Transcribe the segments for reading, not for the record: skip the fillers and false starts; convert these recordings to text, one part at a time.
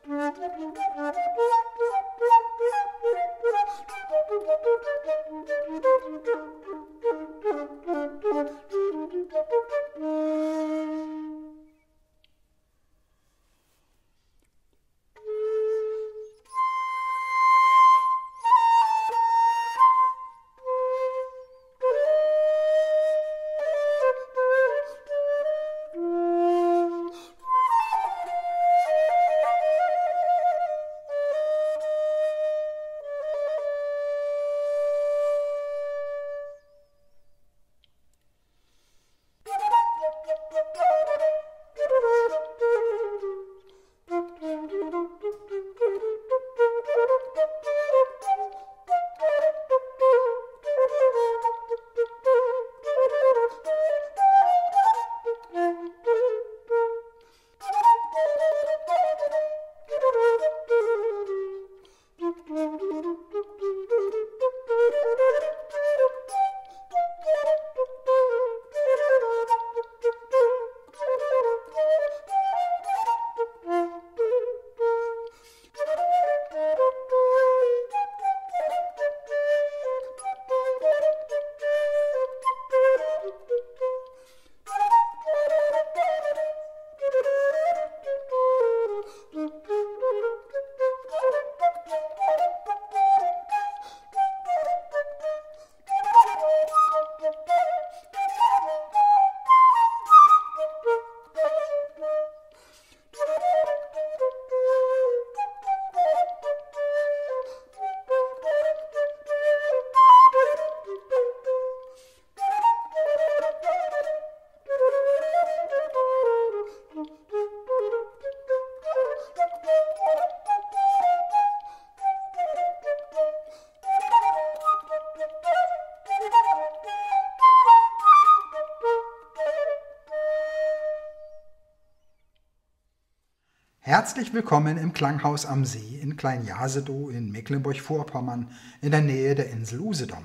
Herzlich willkommen im Klanghaus am See in Klein-Jasedow in Mecklenburg-Vorpommern in der Nähe der Insel Usedom.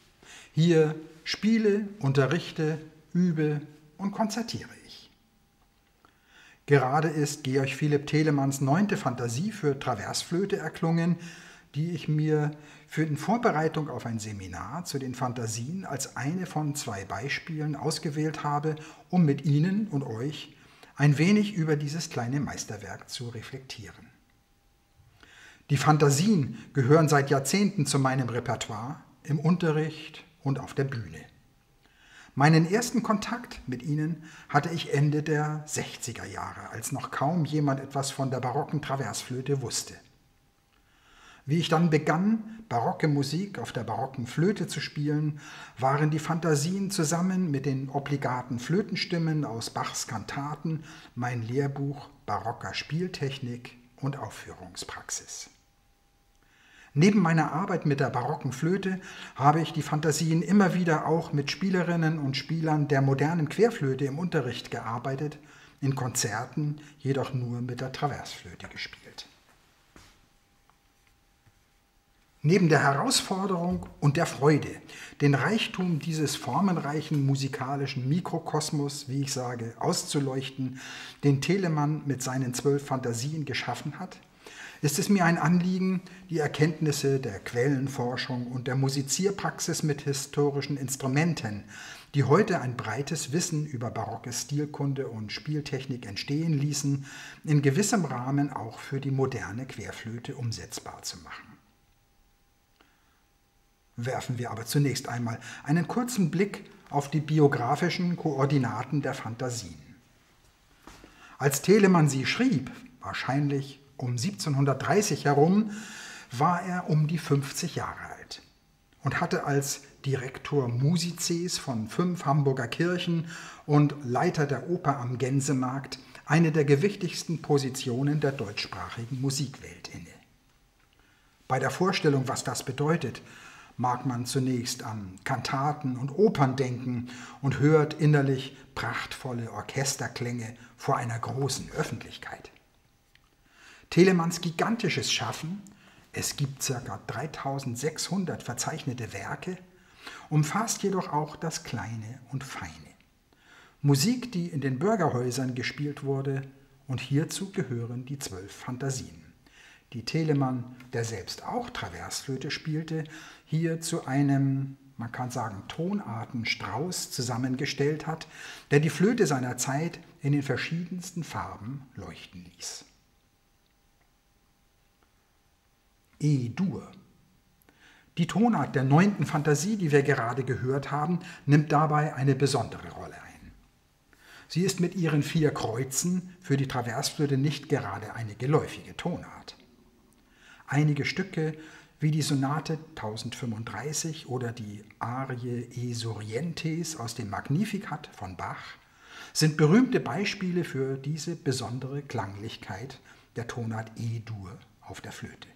Hier spiele, unterrichte, übe und konzertiere ich. Gerade ist Georg Philipp Telemanns 9. Fantasie für Traversflöte erklungen, die ich mir in Vorbereitung auf ein Seminar zu den Fantasien als eine von 2 Beispielen ausgewählt habe, um mit Ihnen und euch ein wenig über dieses kleine Meisterwerk zu reflektieren. Die Fantasien gehören seit Jahrzehnten zu meinem Repertoire, im Unterricht und auf der Bühne. Meinen ersten Kontakt mit ihnen hatte ich Ende der 60er Jahre, als noch kaum jemand etwas von der barocken Traversflöte wusste. Wie ich dann begann, barocke Musik auf der barocken Flöte zu spielen, waren die Fantasien zusammen mit den obligaten Flötenstimmen aus Bachs Kantaten mein Lehrbuch barocker Spieltechnik und Aufführungspraxis. Neben meiner Arbeit mit der barocken Flöte habe ich die Fantasien immer wieder auch mit Spielerinnen und Spielern der modernen Querflöte im Unterricht gearbeitet, in Konzerten jedoch nur mit der Traversflöte gespielt. Neben der Herausforderung und der Freude, den Reichtum dieses formenreichen musikalischen Mikrokosmos, wie ich sage, auszuleuchten, den Telemann mit seinen 12 Fantasien geschaffen hat, ist es mir ein Anliegen, die Erkenntnisse der Quellenforschung und der Musizierpraxis mit historischen Instrumenten, die heute ein breites Wissen über barocke Stilkunde und Spieltechnik entstehen ließen, in gewissem Rahmen auch für die moderne Querflöte umsetzbar zu machen. Werfen wir aber zunächst einmal einen kurzen Blick auf die biografischen Koordinaten der Fantasien. Als Telemann sie schrieb, wahrscheinlich um 1730 herum, war er um die 50 Jahre alt und hatte als Direktor Musices von 5 Hamburger Kirchen und Leiter der Oper am Gänsemarkt eine der gewichtigsten Positionen der deutschsprachigen Musikwelt inne. Bei der Vorstellung, was das bedeutet, mag man zunächst an Kantaten und Opern denken und hört innerlich prachtvolle Orchesterklänge vor einer großen Öffentlichkeit. Telemanns gigantisches Schaffen, es gibt ca. 3600 verzeichnete Werke, umfasst jedoch auch das Kleine und Feine. Musik, die in den Bürgerhäusern gespielt wurde, und hierzu gehören die 12 Fantasien. die Telemann, der selbst auch Traversflöte spielte, hier zu einem, man kann sagen, Tonartenstrauß zusammengestellt hat, der die Flöte seiner Zeit in den verschiedensten Farben leuchten ließ. E-Dur. Die Tonart der 9. Fantasie, die wir gerade gehört haben, nimmt dabei eine besondere Rolle ein. Sie ist mit ihren 4 Kreuzen für die Traversflöte nicht gerade eine geläufige Tonart. Einige Stücke wie die Sonate 1035 oder die Arie E Sorientes aus dem Magnificat von Bach sind berühmte Beispiele für diese besondere Klanglichkeit der Tonart E-Dur auf der Flöte.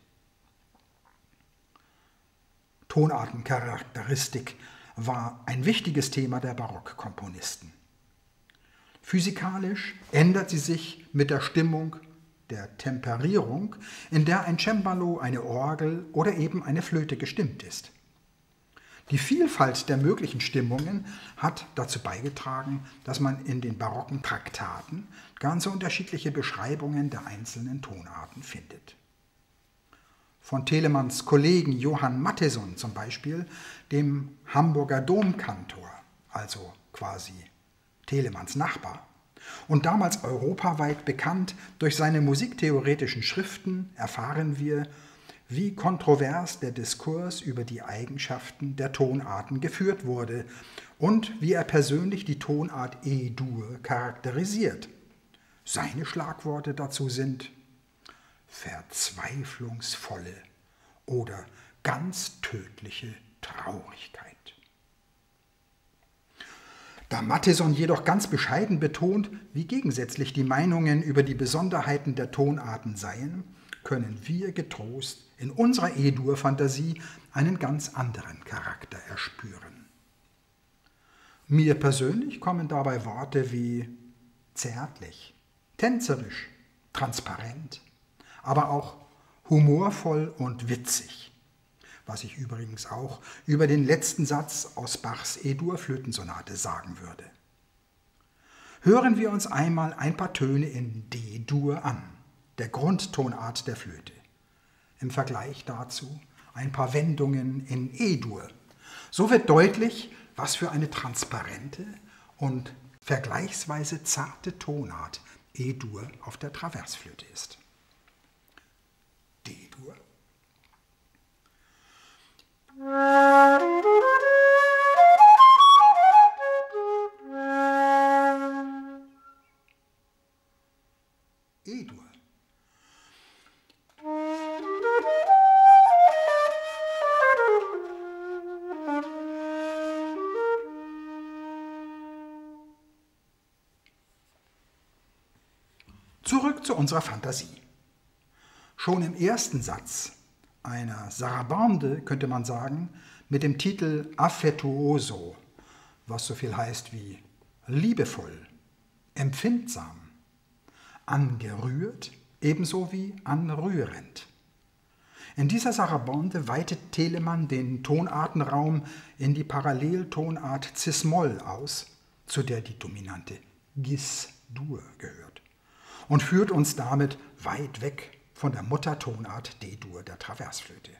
Tonartencharakteristik war ein wichtiges Thema der Barockkomponisten. Physikalisch ändert sie sich mit der Stimmung der Temperierung, in der ein Cembalo, eine Orgel oder eben eine Flöte gestimmt ist. Die Vielfalt der möglichen Stimmungen hat dazu beigetragen, dass man in den barocken Traktaten ganz unterschiedliche Beschreibungen der einzelnen Tonarten findet. Von Telemanns Kollegen Johann Mattheson zum Beispiel, dem Hamburger Domkantor, also quasi Telemanns Nachbar, und damals europaweit bekannt durch seine musiktheoretischen Schriften, erfahren wir, wie kontrovers der Diskurs über die Eigenschaften der Tonarten geführt wurde und wie er persönlich die Tonart E-Dur charakterisiert. Seine Schlagworte dazu sind verzweiflungsvolle oder ganz tödliche Traurigkeit. Da Mattheson jedoch ganz bescheiden betont, wie gegensätzlich die Meinungen über die Besonderheiten der Tonarten seien, können wir getrost in unserer E-Dur-Fantasie einen ganz anderen Charakter erspüren. Mir persönlich kommen dabei Worte wie zärtlich, tänzerisch, transparent, aber auch humorvoll und witzig, was ich übrigens auch über den letzten Satz aus Bachs E-Dur-Flötensonate sagen würde. Hören wir uns einmal ein paar Töne in D-Dur an, der Grundtonart der Flöte. Im Vergleich dazu ein paar Wendungen in E-Dur. So wird deutlich, was für eine transparente und vergleichsweise zarte Tonart E-Dur auf der Traversflöte ist. D-Dur. E-Dur. Zurück zu unserer Fantasie. Schon im ersten Satz einer Sarabande, könnte man sagen, mit dem Titel Affettuoso, was so viel heißt wie liebevoll, empfindsam, angerührt, ebenso wie anrührend. In dieser Sarabande weitet Telemann den Tonartenraum in die Paralleltonart Cis-Moll aus, zu der die dominante Gis-Dur gehört, und führt uns damit weit weg von der Muttertonart D-Dur der Traversflöte.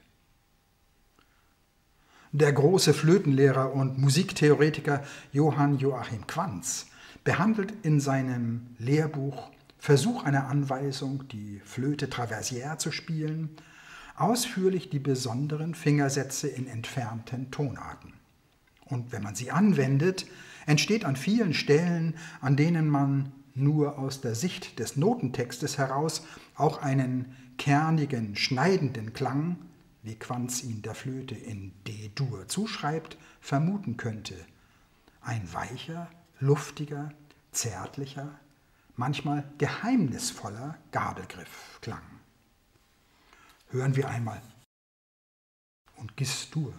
Der große Flötenlehrer und Musiktheoretiker Johann Joachim Quantz behandelt in seinem Lehrbuch Versuch einer Anweisung, die Flöte traversière zu spielen, ausführlich die besonderen Fingersätze in entfernten Tonarten. Und wenn man sie anwendet, entsteht an vielen Stellen, an denen man nur aus der Sicht des Notentextes heraus auch einen kernigen, schneidenden Klang, wie Quantz ihn der Flöte in D-Dur zuschreibt, vermuten könnte. Ein weicher, luftiger, zärtlicher, manchmal geheimnisvoller Gabelgriffklang. Hören wir einmal. Und Gis-Dur.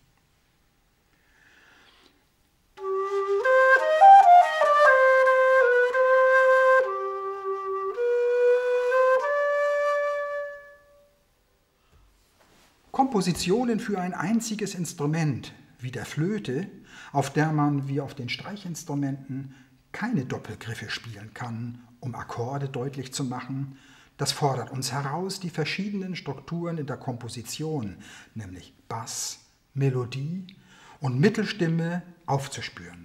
Kompositionen für ein einziges Instrument, wie der Flöte, auf der man wie auf den Streichinstrumenten keine Doppelgriffe spielen kann, um Akkorde deutlich zu machen, Das fordert uns heraus, die verschiedenen Strukturen in der Komposition, nämlich Bass, Melodie und Mittelstimme, aufzuspüren.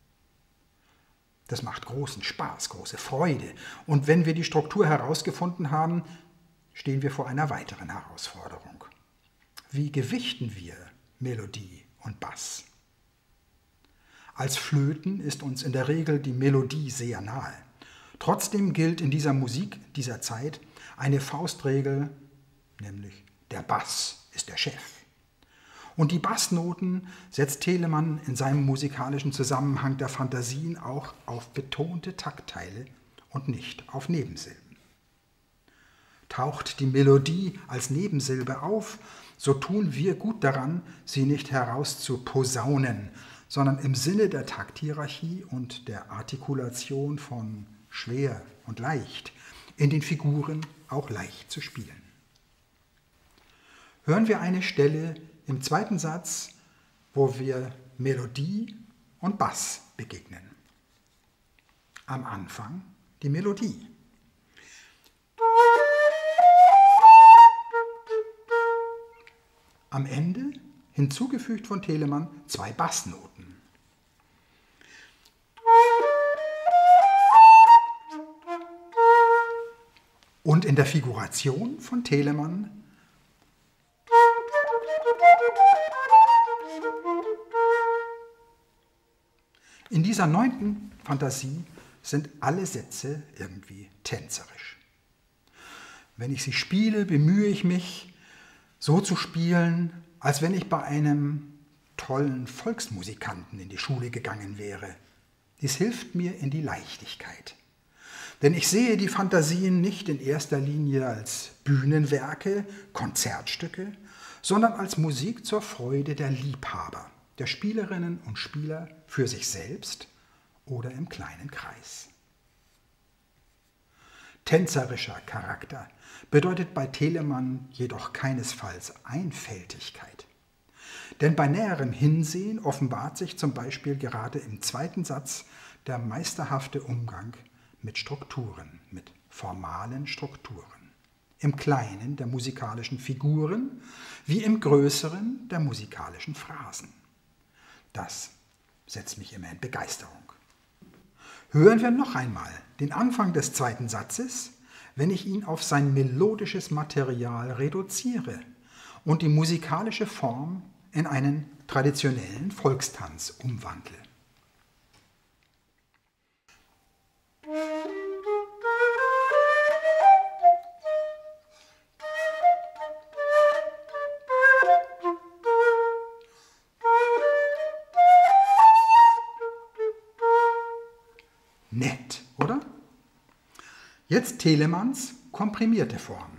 Das macht großen Spaß, große Freude. Und wenn wir die Struktur herausgefunden haben, stehen wir vor einer weiteren Herausforderung. Wie gewichten wir Melodie und Bass? Als Flöten ist uns in der Regel die Melodie sehr nahe. Trotzdem gilt in dieser Musik dieser Zeit eine Faustregel, nämlich der Bass ist der Chef. Und die Bassnoten setzt Telemann in seinem musikalischen Zusammenhang der Fantasien auch auf betonte Taktteile und nicht auf Nebensilben. Taucht die Melodie als Nebensilbe auf, so tun wir gut daran, sie nicht herauszuposaunen, sondern im Sinne der Takthierarchie und der Artikulation von schwer und leicht in den Figuren auch leicht zu spielen. Hören wir eine Stelle im zweiten Satz, wo wir Melodie und Bass begegnen. Am Anfang die Melodie. Am Ende, hinzugefügt von Telemann, 2 Bassnoten. Und in der Figuration von Telemann in dieser 9. Fantasie sind alle Sätze irgendwie tänzerisch. Wenn ich sie spiele, bemühe ich mich, so zu spielen, als wenn ich bei einem tollen Volksmusikanten in die Schule gegangen wäre. Dies hilft mir in die Leichtigkeit. Denn ich sehe die Fantasien nicht in erster Linie als Bühnenwerke, Konzertstücke, sondern als Musik zur Freude der Liebhaber, der Spielerinnen und Spieler für sich selbst oder im kleinen Kreis. Tänzerischer Charakter bedeutet bei Telemann jedoch keinesfalls Einfältigkeit. Denn bei näherem Hinsehen offenbart sich zum Beispiel gerade im 2. Satz der meisterhafte Umgang mit Strukturen, mit formalen Strukturen. Im Kleinen der musikalischen Figuren, wie im Größeren der musikalischen Phrasen. Das setzt mich immer in Begeisterung. Hören wir noch einmal den Anfang des 2. Satzes, wenn ich ihn auf sein melodisches Material reduziere und die musikalische Form in einen traditionellen Volkstanz umwandle. Nett, oder? Jetzt Telemanns komprimierte Form.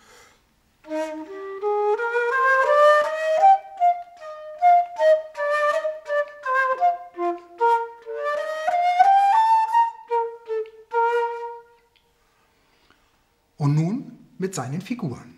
Und nun mit seinen Figuren.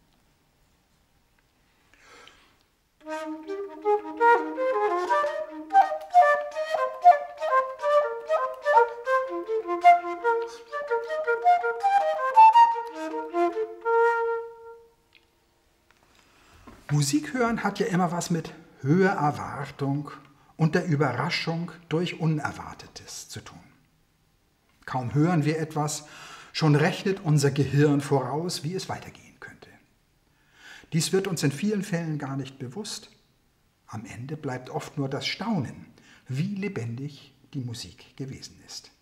Musik hören hat ja immer was mit höherer Erwartung und der Überraschung durch Unerwartetes zu tun. Kaum hören wir etwas, schon rechnet unser Gehirn voraus, wie es weitergehen könnte. Dies wird uns in vielen Fällen gar nicht bewusst. Am Ende bleibt oft nur das Staunen, wie lebendig die Musik gewesen ist.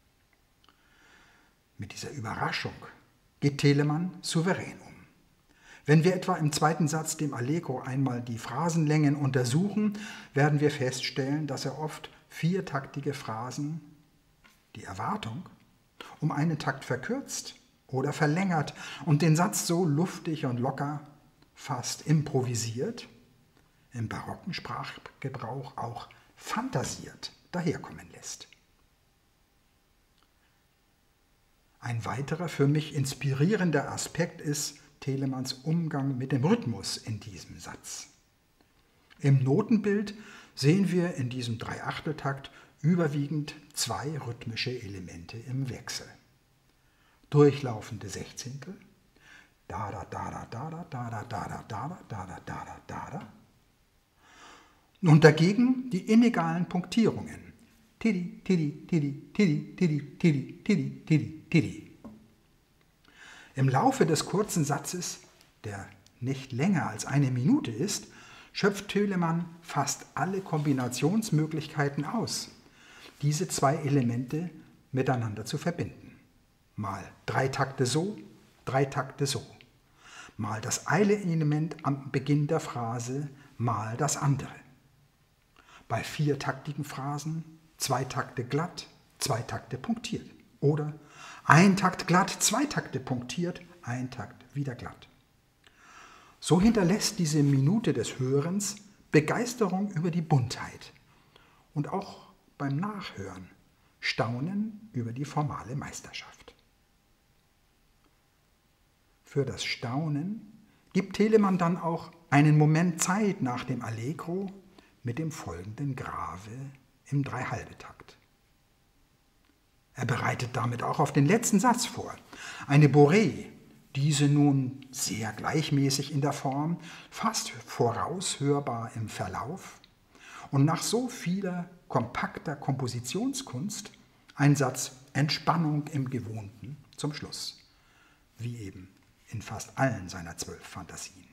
Mit dieser Überraschung geht Telemann souverän um. Wenn wir etwa im 2. Satz dem Allegro einmal die Phrasenlängen untersuchen, werden wir feststellen, dass er oft 4-taktige Phrasen, die Erwartung, um einen Takt verkürzt oder verlängert und den Satz so luftig und locker, fast improvisiert, im barocken Sprachgebrauch auch fantasiert daherkommen lässt. Ein weiterer für mich inspirierender Aspekt ist Telemanns Umgang mit dem Rhythmus in diesem Satz. Im Notenbild sehen wir in diesem 3/8-Takt überwiegend 2 rhythmische Elemente im Wechsel. durchlaufende Sechzehntel, da da da da da da da da da da da da da da da. Und dagegen die inegalen Punktierungen. Tidi, tidi, tidi, tidi, tidi, tidi, tidi, tidi, tidi. Im Laufe des kurzen Satzes, der nicht länger als 1 Minute ist, schöpft Telemann fast alle Kombinationsmöglichkeiten aus, diese 2 Elemente miteinander zu verbinden. Mal 3 Takte so, 3 Takte so. Mal das eine Element am Beginn der Phrase, mal das andere. Bei 4-taktigen Phrasen 2 Takte glatt, 2 Takte punktiert. Oder 1 Takt glatt, 2 Takte punktiert, 1 Takt wieder glatt. So hinterlässt diese Minute des Hörens Begeisterung über die Buntheit und auch beim Nachhören Staunen über die formale Meisterschaft. Für das Staunen gibt Telemann dann auch einen Moment Zeit nach dem Allegro mit dem folgenden Grave im 3/2-Takt. Er bereitet damit auch auf den letzten Satz vor. Eine Bourrée, diese nun sehr gleichmäßig in der Form, fast voraushörbar im Verlauf und nach so vieler kompakter Kompositionskunst ein Satz Entspannung im Gewohnten zum Schluss, wie eben in fast allen seiner 12 Fantasien.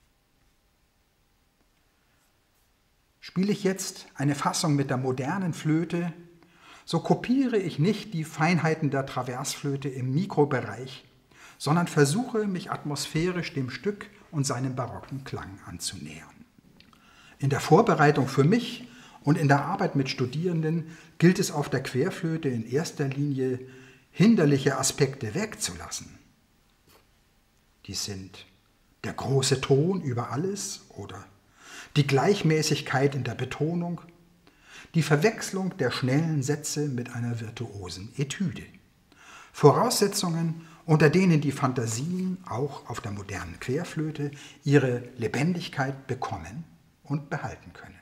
Spiele ich jetzt eine Fassung mit der modernen Flöte, so kopiere ich nicht die Feinheiten der Traversflöte im Mikrobereich, sondern versuche, mich atmosphärisch dem Stück und seinem barocken Klang anzunähern. In der Vorbereitung für mich und in der Arbeit mit Studierenden gilt es auf der Querflöte in erster Linie, hinderliche Aspekte wegzulassen. Die sind der große Ton über alles oder die Gleichmäßigkeit in der Betonung, die Verwechslung der schnellen Sätze mit einer virtuosen Etüde. Voraussetzungen, unter denen die Fantasien auch auf der modernen Querflöte ihre Lebendigkeit bekommen und behalten können.